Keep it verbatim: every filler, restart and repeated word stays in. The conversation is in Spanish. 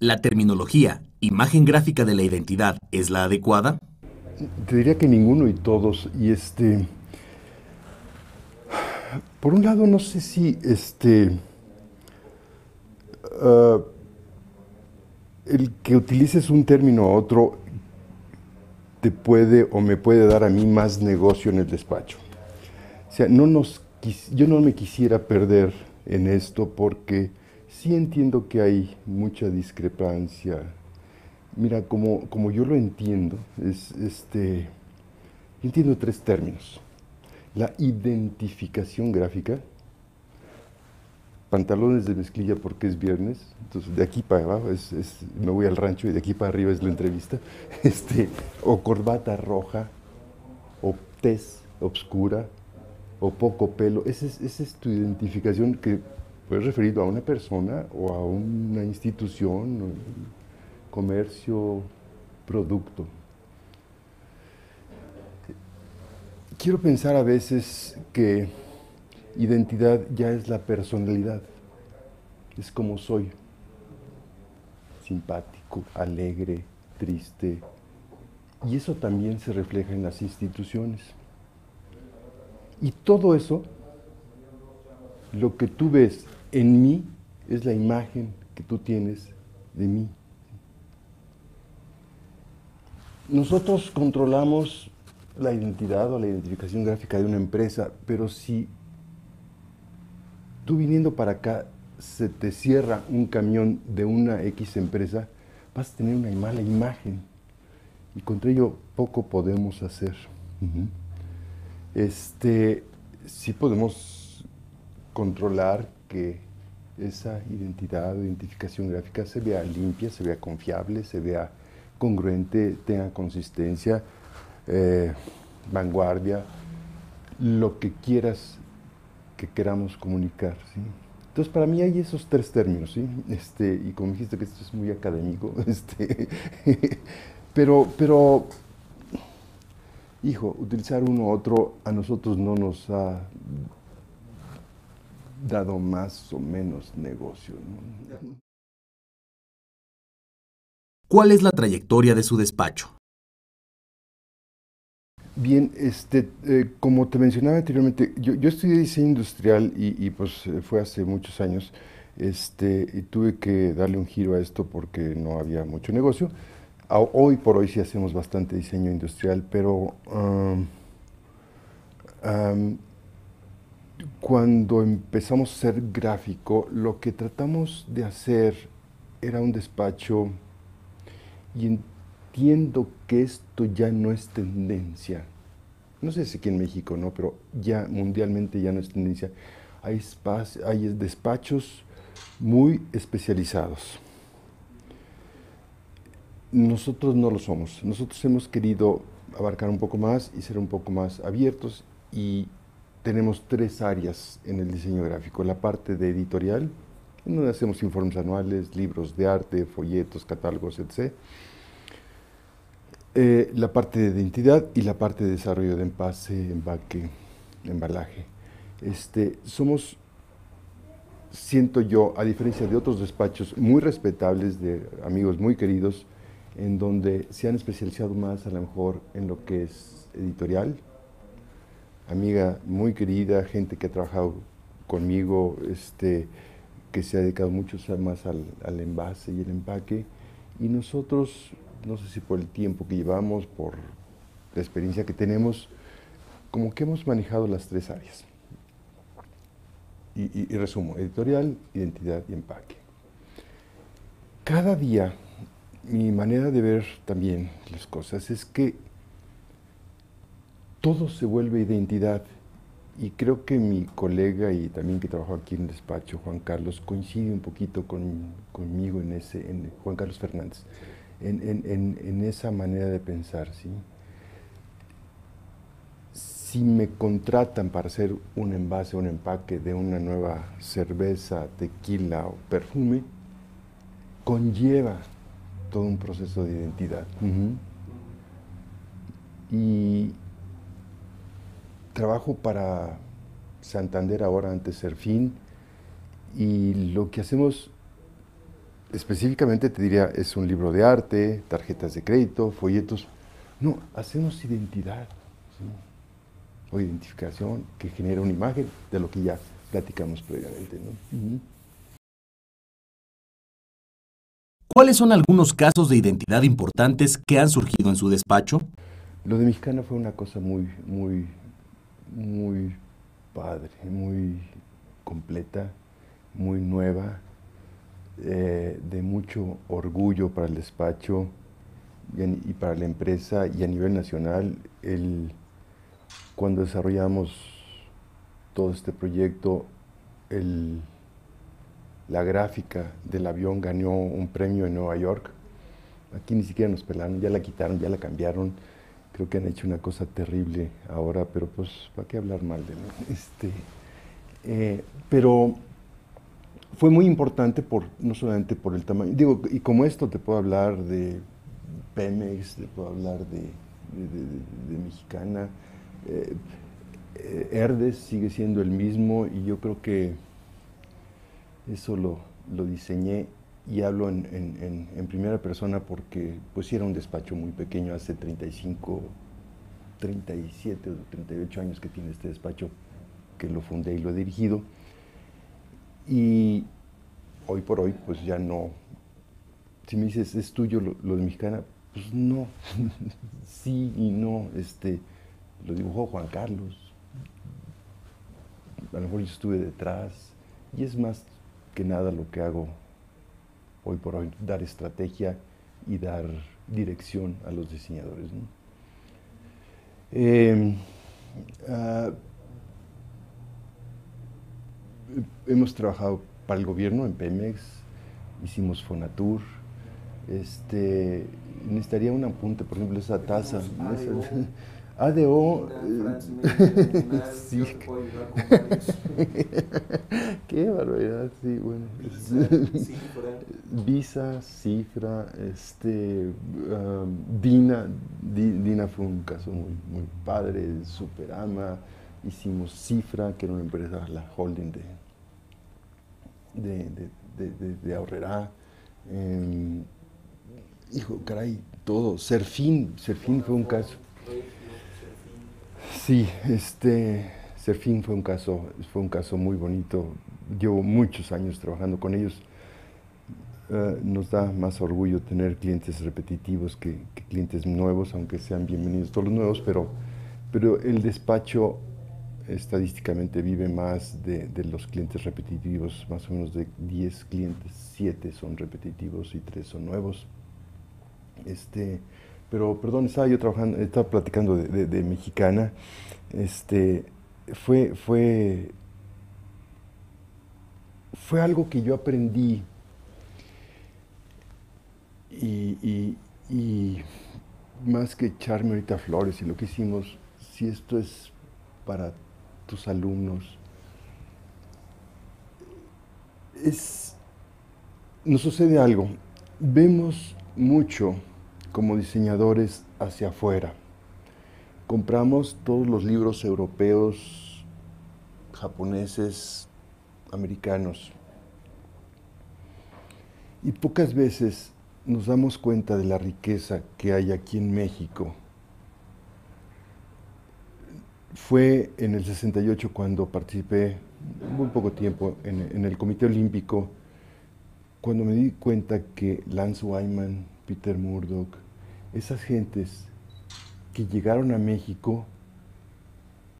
¿La terminología, imagen gráfica de la identidad, es la adecuada? Te diría que ninguno y todos. Y este, por un lado, no sé si este, uh, el que utilices un término u otro te puede o me puede dar a mí más negocio en el despacho. O sea, no nos, yo no me quisiera perder en esto porque sí entiendo que hay mucha discrepancia. Mira, como, como yo lo entiendo, es, este, entiendo tres términos. La identificación gráfica, pantalones de mezclilla porque es viernes, entonces de aquí para abajo es, es, me voy al rancho y de aquí para arriba es la entrevista, este, o corbata roja, o tez obscura, o poco pelo, esa es, esa es tu identificación que puedes referir a una persona o a una institución, comercio, producto. Quiero pensar a veces que identidad ya es la personalidad, es como soy, simpático, alegre, triste, y eso también se refleja en las instituciones. Y todo eso, lo que tú ves en mí, es la imagen que tú tienes de mí. Nosotros controlamos la identidad o la identificación gráfica de una empresa, pero si tú viniendo para acá se te cierra un camión de una X empresa, vas a tener una mala imagen y contra ello poco podemos hacer. Uh-huh. Este, sí podemos controlar que esa identidad o identificación gráfica se vea limpia, se vea confiable, se vea congruente, tenga consistencia, eh, vanguardia, lo que quieras que queramos comunicar, ¿sí? Entonces, para mí hay esos tres términos, ¿sí? Este, y como dijiste que esto es muy académico, este, pero, pero, hijo, utilizar uno u otro a nosotros no nos ha dado más o menos negocio, ¿no? ¿Cuál es la trayectoria de su despacho? Bien, este, eh, como te mencionaba anteriormente, yo, yo estudié diseño industrial y, y, pues fue hace muchos años, este, y tuve que darle un giro a esto porque no había mucho negocio. A, hoy por hoy sí hacemos bastante diseño industrial, pero um, um, cuando empezamos a ser gráfico, lo que tratamos de hacer era un despacho, y entiendo que esto ya no es tendencia. No sé si aquí en México, ¿no? Pero ya mundialmente ya no es tendencia. Hay, espacio, hay despachos muy especializados. Nosotros no lo somos. Nosotros hemos querido abarcar un poco más y ser un poco más abiertos y tenemos tres áreas en el diseño gráfico. La parte de editorial, en donde hacemos informes anuales, libros de arte, folletos, catálogos, etcétera. Eh, la parte de identidad y la parte de desarrollo de empaque, empaque, embalaje. Este, somos, siento yo, a diferencia de otros despachos muy respetables, de amigos muy queridos, en donde se han especializado más a lo mejor en lo que es editorial, amiga muy querida, gente que ha trabajado conmigo, este, que se ha dedicado mucho más al, al envase y el empaque, y nosotros, no sé si por el tiempo que llevamos, por la experiencia que tenemos, como que hemos manejado las tres áreas. Y, y, y resumo, editorial, identidad y empaque. Cada día, mi manera de ver también las cosas es que todo se vuelve identidad. Y creo que mi colega y también que trabajó aquí en el despacho, Juan Carlos, coincide un poquito con, conmigo en ese, en Juan Carlos Fernández, en, en, en, en esa manera de pensar, ¿sí? Si me contratan para hacer un envase, un empaque de una nueva cerveza, tequila o perfume, conlleva todo un proceso de identidad. Uh-huh. Y trabajo para Santander ahora, antes Serfín, y lo que hacemos específicamente te diría, es un libro de arte, tarjetas de crédito, folletos. No, hacemos identidad, ¿sí? O identificación que genera una imagen de lo que ya platicamos previamente, ¿no? Uh-huh. ¿Cuáles son algunos casos de identidad importantes que han surgido en su despacho? Lo de Mexicana fue una cosa muy, muy, muy padre, muy completa, muy nueva, eh, de mucho orgullo para el despacho y, a, y para la empresa y a nivel nacional. El, cuando desarrollamos todo este proyecto, el, la gráfica del avión ganó un premio en Nueva York. Aquí ni siquiera nos pelaron, ya la quitaron, ya la cambiaron. Creo que han hecho una cosa terrible ahora, pero pues, ¿para qué hablar mal de mí? Este, eh, pero fue muy importante, por, no solamente por el tamaño. Digo, y como esto te puedo hablar de Pemex, te puedo hablar de, de, de, de Mexicana. Eh, eh, Herdes sigue siendo el mismo y yo creo que eso lo, lo diseñé y hablo en, en, en, en primera persona porque pues era un despacho muy pequeño, hace treinta y cinco, treinta y siete o treinta y ocho años que tiene este despacho, que lo fundé y lo he dirigido. Y hoy por hoy pues ya no, si me dices, ¿es tuyo lo, lo de Mexicana? Pues no, sí y no, este, lo dibujó Juan Carlos, a lo mejor yo estuve detrás, y es más que nada lo que hago hoy por hoy, dar estrategia y dar dirección a los diseñadores, ¿no? Eh, uh, hemos trabajado para el gobierno en Pemex, hicimos Fonatur, este, necesitaría un apunte, por ejemplo, esa taza. A D O. Sí. Qué barbaridad, sí, bueno. Visa, Cifra, este, um, Dina, Di, Dina fue un caso muy, muy padre, Superama, hicimos Cifra, que era una empresa, la holding de, de, de, de, de, de Aurrera, eh, hijo, caray, todo, Serfín, Serfín fue un caso. Sí, este, Serfín fue un caso, fue un caso muy bonito. Llevo muchos años trabajando con ellos. Uh, nos da más orgullo tener clientes repetitivos que, que clientes nuevos, aunque sean bienvenidos todos los nuevos, pero, pero el despacho estadísticamente vive más de, de los clientes repetitivos, más o menos de diez clientes, siete son repetitivos y tres son nuevos. Este, pero, perdón, estaba yo trabajando, estaba platicando de, de, de Mexicana. Este, fue, fue, fue algo que yo aprendí y, y, y más que echarme ahorita flores y lo que hicimos, si esto es para tus alumnos, es, nos sucede algo, vemos mucho como diseñadores hacia afuera. Compramos todos los libros europeos, japoneses, americanos. Y pocas veces nos damos cuenta de la riqueza que hay aquí en México. Fue en el sesenta y ocho cuando participé, muy poco tiempo, en, en el Comité Olímpico, cuando me di cuenta que Lance Wyman, Peter Murdoch, esas gentes que llegaron a México